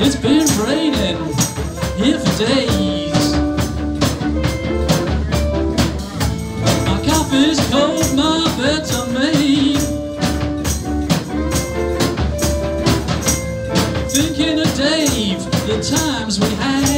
It's been raining here for days. My coffee's cold, my bed's unmade. Thinking of Dave, the times we had.